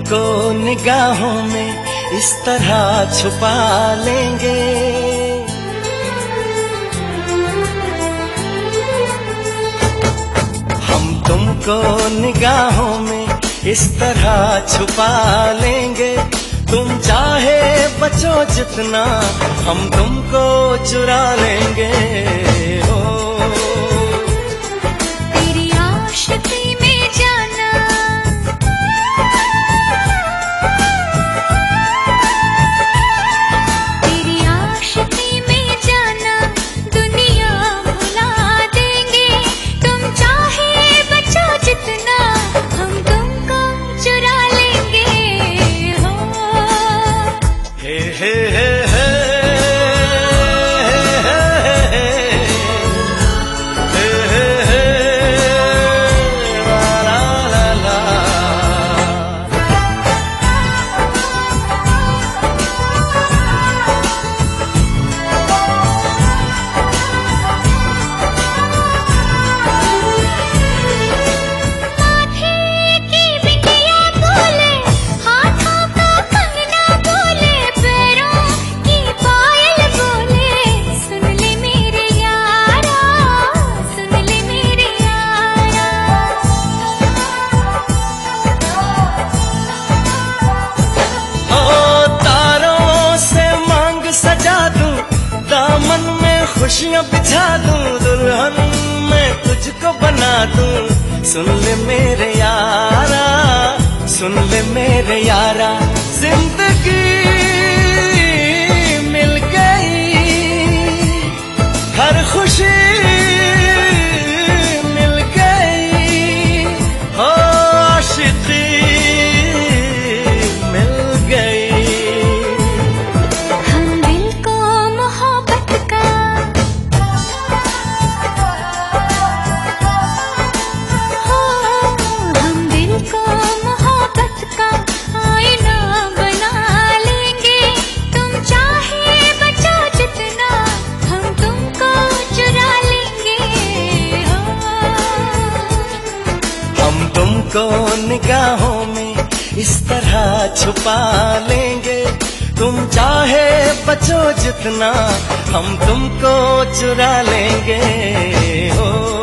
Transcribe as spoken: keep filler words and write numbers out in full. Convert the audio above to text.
तुमको निगाहों में इस तरह छुपा लेंगे। हम तुमको निगाहों में इस तरह छुपा लेंगे। तुम चाहे बचो जितना, हम तुमको चुरा लेंगे। ओ तेरी आशिकी में जाना, तेरी आशिकी में जाना, दुनिया भुला देंगे। तुम चाहे बचो जितना, हम तुमको चुरा लेंगे। हे हे हे हे खुशियाँ बिछा दूं, दुल्हन मैं तुझको बना दूं। सुन ले मेरे यारा, सुन ले मेरे यारा, जिंदगी मिल गई, हर खुशी मिल गई, हो आशिकी मिल गई। हम दिल को मोहब्बत का, तुमको निगाहों में इस तरह छुपा लेंगे। तुम चाहे बचो जितना, हम तुमको चुरा लेंगे। ओ